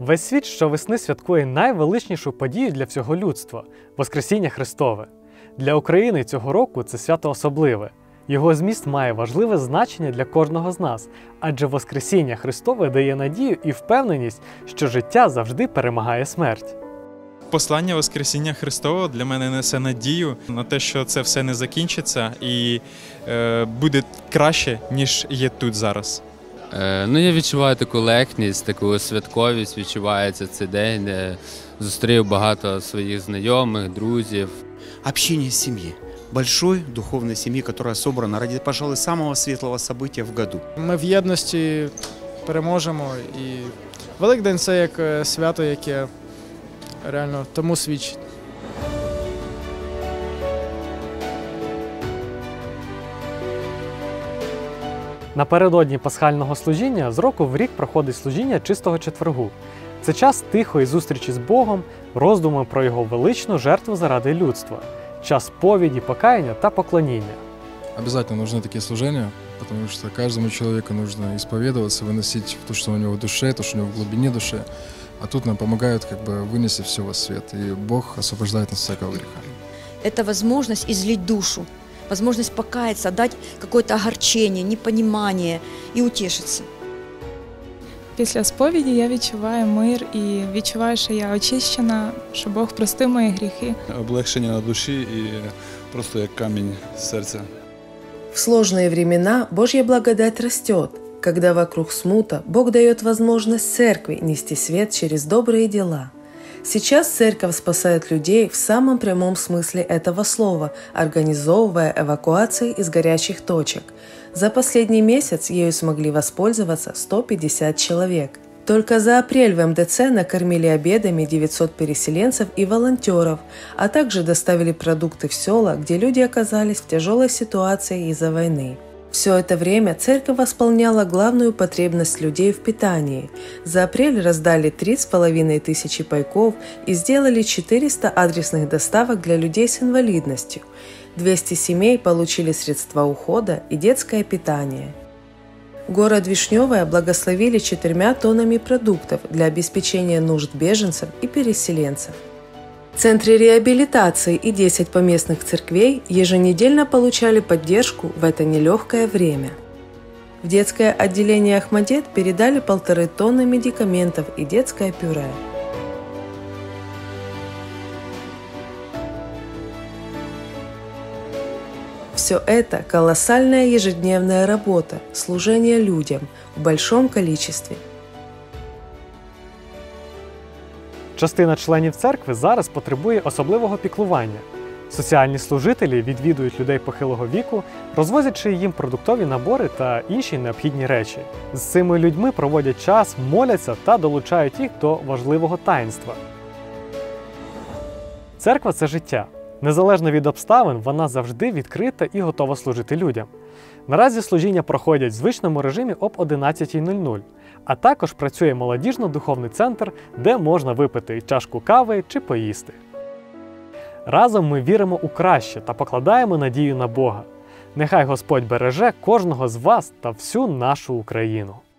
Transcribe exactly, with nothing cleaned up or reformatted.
Весь світ щовесни святкує найвеличнішу подію для всього людства – Воскресіння Христове. Для України цього року це свято особливе. Його зміст має важливе значення для кожного з нас, адже Воскресіння Христове дає надію і впевненість, що життя завжди перемагає смерть. Послання Воскресіння Христового для мене несе надію на те, що це все не закінчиться і е, буде краще, ніж є тут зараз. Е, ну, я відчуваю таку легкість, таку святковість, відчувається цей день, де зустрів багато своїх знайомих, друзів. Общение семьи. Большой духовной семьи, которая собрана ради, пожалуй, самого светлого события в году. Ми в єдності переможемо, і Великдень – це як свято, яке реально тому свідчить. Напередодні пасхального служіння з року в рік проходить служіння Чистого четвергу. Це час тихої зустрічі з Богом, роздуму про Його величну жертву заради людства, час сповіді, покаяння та поклоніння. Обязательно нужны такие служения, потому что каждому человеку нужно исповедоваться, выносить то, что у него в душе, то, что у него в глубине души. А тут нам помогают как бы вынести все во свет, и Бог освобождает нас от всякого греха. Это возможность излить душу, возможность покаяться, дать какое-то огорчение, непонимание и утешиться. Після сповіді я відчуваю мир і відчуваю, що я очищена, що Бог простив мої гріхи. Облегшення на душі і просто як камінь з серця. В сложные времена Божья благодать растет. Когда вокруг смута, Бог дает возможность церкви нести свет через добрые дела. Сейчас церковь спасает людей в самом прямом смысле этого слова, организовывая эвакуации из горячих точек. За последний месяц ею смогли воспользоваться сто пятьдесят человек. Только за апрель в эм дэ цэ накормили обедами девятьсот переселенцев и волонтеров, а также доставили продукты в села, где люди оказались в тяжелой ситуации из-за войны. Все это время церковь восполняла главную потребность людей в питании. За апрель раздали три с половиной тысячи пайков и сделали четыреста адресных доставок для людей с инвалидностью. двести семей получили средства ухода и детское питание. Город Вишневое благословили четырьмя тоннами продуктов для обеспечения нужд беженцев и переселенцев. Центры реабилитации и десять поместных церквей еженедельно получали поддержку в это нелегкое время. В детское отделение Ахмадет передали полторы тонны медикаментов и детское пюре. Все это – колоссальная ежедневная работа, служение людям в большом количестве. Частина членів церкви зараз потребує особливого піклування. Соціальні служителі відвідують людей похилого віку, розвозячи їм продуктові набори та інші необхідні речі. З цими людьми проводять час, моляться та долучають їх до важливого таїнства. Церква – це життя. Незалежно від обставин, вона завжди відкрита і готова служити людям. Наразі служіння проходять в звичному режимі об одинадцятій нуль нуль, а також працює молодіжно-духовний центр, де можна випити чашку кави чи поїсти. Разом ми віримо у краще та покладаємо надію на Бога. Нехай Господь береже кожного з вас та всю нашу Україну.